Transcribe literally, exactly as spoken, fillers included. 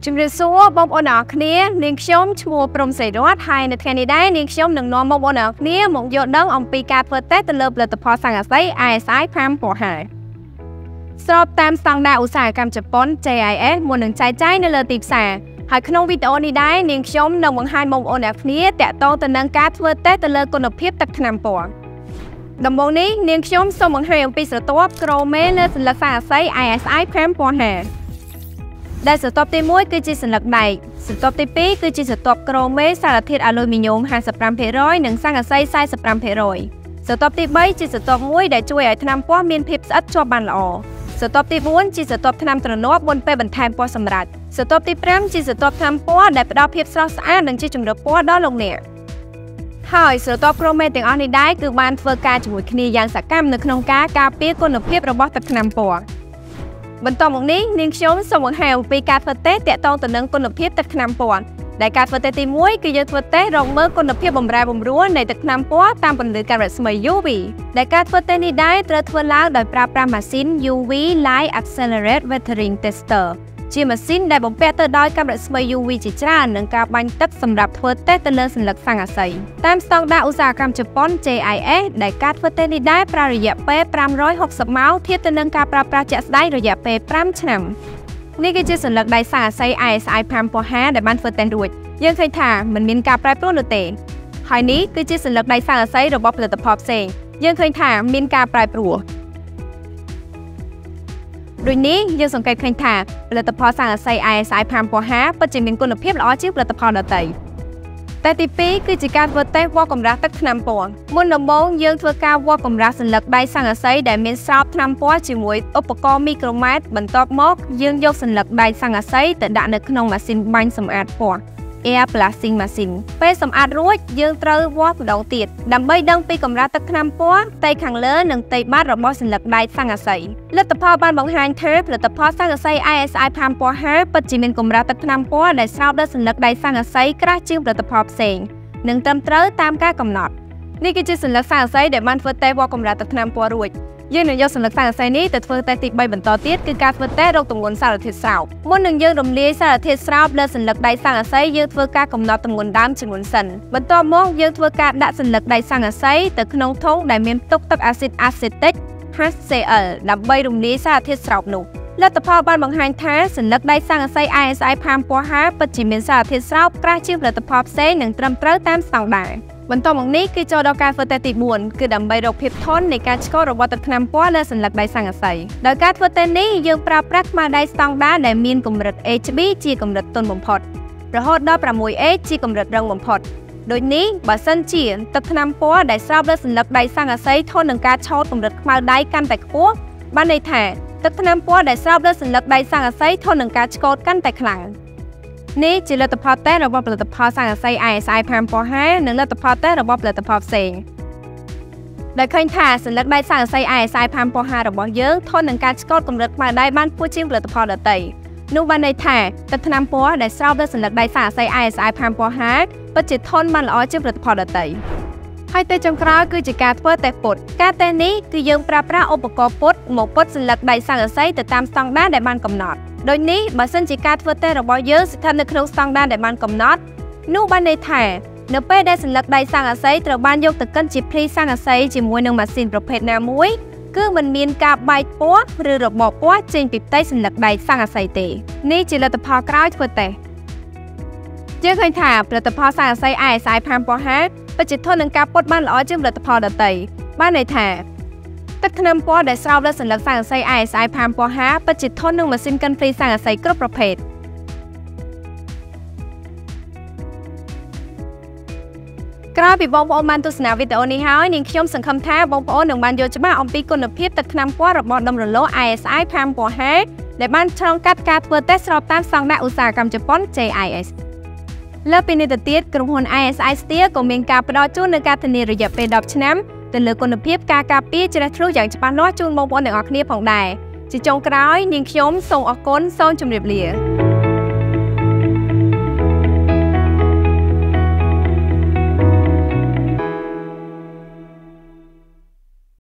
ជំរាបសួរបងប្អូនទាំងអស់គ្នានាងខ្ញុំឈ្មោះព្រំសីរតហើយនៅថ្ងៃនេះដែរនាងខ្ញុំនឹងនាំបងប្អូនទាំងអស់គ្នាមកយល់ដឹងអំពីការធ្វើតេស្តទៅលើផលិតផលស័ង្កសី I S I ផាមពណ៌ហាស្របតាមស្តង់ដារឧស្សាហកម្មជប៉ុន J I S មុននឹងចែកចាយនៅលើទីផ្សារហើយក្នុងវីដេអូនេះដែរនាងខ្ញុំនឹងបង្ហាញបងប្អូនទាំងអស់គ្នាតាក់ទងទៅនឹងការធ្វើតេស្តទៅលើគុណភាពទឹកថ្នាំពណ៌ដំបូងនេះនាងខ្ញុំសូមបង្ហាញអំពីស្រទាប់ក្រូមេលើសញ្ញាស័ង្កសី I S I ផាមពណ៌ហាដែលស្រទាប់ទីមួយគឺជាសញ្ញាដែកស្រទាប់ទីពីរគឺជាស្រទាប់ក្រូមេសារធាតុអាលុយមីញ៉ូម ห้าสิบห้าភាគរយ និងស័ង្កសី สี่สิบห้าភាគរយ ស្រទាប់ទីបីជាស្រទាប់មួយដែលជួយឲ្យថ្នាំពណ៌មានភាពស្អិតជាប់បានល្អស្រទាប់ទីបួនជាស្រទាប់ថ្នាំទ្រនាប់មុនពេលបន្ថែមពណ៌សម្រាប់ស្រទាប់ទីប្រាំជាស្រទាប់ថ្នាំពណ៌ដែលផ្ដល់ភាពស្រស់ស្អាតនិងជាជម្រៅពណ៌ដល់លោកអ្នកហើយស្រទាប់ក្រូមេទាំងអស់នេះដែរគឺបានធ្វើការជាមួយគ្នាយ៉ាងសកម្មនៅក្នុងការការពារគុណភាពរបស់ទឹកថ្នាំពណ៌បន្តមកនេះនាងខ្ញុំសូមបង្ហាញអំពីការធ្វើតេស្តទាក់ទងទៅនឹងគុណភាពទឹកថ្នាំពណ៌ដែលការធ្វើតេស្តទីមួយគឺយើងធ្វើតេស្តរកមើលគុណភាពបម្រែបម្រួលនៃទឹកថ្នាំពណ៌តាមពន្លឺកាំរស្មី U V ដែលការធ្វើតេស្តនេះដែរត្រូវធ្វើឡើងដោយប្រើប្រាស់ម៉ាស៊ីន U V Light Accelerate Weathering Tester ជាម៉ាស៊ីនដែលបំពាក់ទៅដោយកាំរស្មី U V ជាច្រើននិងការបាញ់ទឹកសម្រាប់ធ្វើតេស្តទៅលើសញ្ញាស័ង្កសីតាមស្តង់ដារឧស្សាហកម្មជប៉ុន J I S ដែលការធ្វើតេស្តនេះដែរប្រើរយៈពេល ห้าร้อยหกสิบ ម៉ោងធៀបទៅនឹងការប្រើប្រាស់ជាក់ស្ដែងរយៈពេល ห้า ឆ្នាំនេះគឺជាសញ្ញាដៃស័ង្កសី I S I ផាមពណ៌ហាដែលបានធ្វើតេស្តរួចយើងឃើញថាมันមានការប្រែប្រួលនោះទេហើយនេះគឺជាសញ្ញាដៃស័ង្កសីរបស់ផលិតផលផ្សេងយើងឃើញថាមានការប្រែប្រួលដូចនេះយើងសង្កេតឃើញថាផលិតផលស័ង្កសី I S I ផាមពណ៌ហាពិតជាមានគុណភាពល្អជាងផលិតផលដទៃតែទីពីរគឺជាការធ្វើតេស្តវាស់កម្រាស់ទឹកថ្នាំពណ៌មុនដំបូងយើងធ្វើការវាស់កម្រាស់សញ្ញាដៃស័ង្កសីដែលមានស្រោបថ្នាំពណ៌ជាមួយឧបករណ៍មីក្រូម៉ែត្របន្ទាប់មកយើងយកសញ្ញាដៃស័ង្កសីទៅដាក់នៅក្នុងម៉ាស៊ីនបាញ់សម្អាតពណ៌ Air Blasting Machine ពេលសម្អាតរួចយើងត្រូវវាស់ម្ដងទៀតដើម្បីដឹងពីកម្រាស់ទឹកថ្នាំពណ៌ផ្ទៃខាងលើនិងផ្ទៃបាតរបស់សញ្ញាដៃស័ង្កសីលទ្ធផលបានបង្ហាញថាផលិតផលស័ង្កសី I S I ផាមពណ៌ហាពិតជាមានកម្រាស់ទឹកថ្នាំពណ៌ដែលស្រោបដោយសញ្ញាដៃស័ង្កសីក្រាស់ជាងផលិតផលផ្សេងនិងត្រឹមត្រូវតាមការកំណត់នេះគឺជាសញ្ញាស័ង្កសីដែលបានធ្វើតេស្តវាស់កម្រាស់ទឹកថ្នាំពណ៌រួចយើងនឹងយកសញ្ញាស័ង្កសីនេះទៅធ្វើតេស្តទីបីបន្តទៀតគឺការធ្វើតេស្តរកទម្ងន់សារធាតុស្រោបមុននឹងយើងរំលាយសារធាតុស្រោបលើសញ្ញាដៃស័ង្កសីយើងធ្វើការកំណត់ទម្ងន់ដើមជាមុនសិនបន្ទាប់មកយើងធ្វើការដាក់សញ្ញាដៃស័ង្កសីទៅក្នុងធុងដែលមានផ្ទុកទឹកអាស៊ីតអាសេទិក H C l ដើម្បីរំលាយសារធាតុស្រោបនោះលទ្ធផលបានបង្ហាញថាសញ្ញាដៃស័ង្កសី I S I ផាមពណ៌ហាពិតជាមានសារធាតុស្រោបក្រាស់ជាងផលិតផលផ្សេងនិងត្រឹមត្រូវតាមស្តង់ដារបន្តមកនេះគឺចូលដល់ការធ្វើតេស្តទីបួនគឺដើម្បីរកភាពធន់នៃការឆ្កល់របស់ទឹកថ្នាំពណ៌លើសញ្ញាដៃស័ង្កសីដោយការធ្វើតេស្តនេះយើងប្រើប្រាស់ខ្មៅដៃស្តង់ដារដែលមានកម្រិត H B ជាកម្រិតទន់បំផុតរហូតដល់ sáu H ជាកម្រិតរឹងបំផុតដូចនេះបើសិនជាទឹកថ្នាំពណ៌ដែលស្រោបលើសញ្ញាដៃស័ង្កសីធន់នឹងការឆោតកម្រិតខ្មៅដៃកាន់តែខ្ពស់បានន័យថាទឹកថ្នាំពណ៌ដែលស្រោបលើសញ្ញាដៃស័ង្កសីធន់នឹងការឆ្កូតកាន់តែខ្លាំងនេះជាលទ្ធផលតេស្តរបស់ផលិតផលស័ង្កសី I S I ផាមពណ៌ហានិងលទ្ធផលតេស្តរបស់ផលិតផលផ្សេងដែលឃើញថាសញ្ញាដៃស័ង្កសី I S I ផាមពណ៌ហារបស់យើងធន់នឹងការឆ្កូតកម្រិតខ្មៅដៃបានខ្ពស់ជាងផលិតផលដទៃនោះបានន័យថាទឹកថ្នាំពណ៌ដែលស្រោបលើសញ្ញាដៃស័ង្កសី I S I ផាមពណ៌ហាពិតជាធន់បានល្អជាងផលិតផលដទៃហើយតេស្តចុងក្រោយគឺជាការធ្វើតេស្តពុតការតេស្តនេះគឺយើងប្រើប្រាស់ឧបករណ៍ពុតមកពុតសញ្ញាដៃស័ង្កសីទៅតាមស្តង់ដារដែលបានកំណត់ដូចនេះបើសិនជាការធ្វើតេស្តរបស់យើងស្ថិតនៅក្នុងស្តង់ដារដែលបានកំណត់នោះបានន័យថានៅពេលដែលសញ្ញាដៃស័ង្កសីត្រូវបានយកទៅកិនជាភ្លីស័ង្កសីជាមួយនឹងម៉ាស៊ីនប្រភេទណាមួយគឺមិនមានការបែកពណ៌ឬរបបពណ៌ចេញពីផ្ទៃសញ្ញាដៃស័ង្កសីទេនេះជាលទ្ធផលក្រោយធ្វើតេស្តយើងឃើញថាផលិតផលស័ង្កសី I S I ផាមពណ៌ហាពិតជាធន់នឹងការពុតបានល្អជាងផលិតផលដទៃបានន័យថាទឹកថ្នាំពណ៌ដែលស្រោបលើសញ្ញាស័ង្កសី I S I ផាមពណ៌ហាពិតជាធន់នឹងម៉ាស៊ីនកិនភ្លីស័ង្កសីគ្រប់ប្រភេទក្រោយពីបងប្អូនបានទស្សនាវីដេអូនេះហើយនាងខ្ញុំសង្ឃឹមថាបងប្អូននឹងបានយល់ច្បាស់អំពីគុណភាពទឹកថ្នាំពណ៌របស់ដុំរលក I S I ផាមពណ៌ហាដែលបានឆ្លងកាត់ការធ្វើតេស្តស្របតាមស្តង់ដារឧស្សាហកម្មជប៉ុន J I Sលើពីនេះទៅទៀតក្រុមហ៊ុន I S I Steel ក៏មានការផ្ដល់ជូននូវការធានារយៈពេលដប់ឆ្នាំទៅលើគុណភាពការការពារជ្រះថ្លុះយ៉ាងច្បាស់លាស់ជូនបងប្អូនទាំងអស់គ្នាផងដែរជាចុងក្រោយនាងខ្ញុំសូមអរគុណសូមជម្រាបលា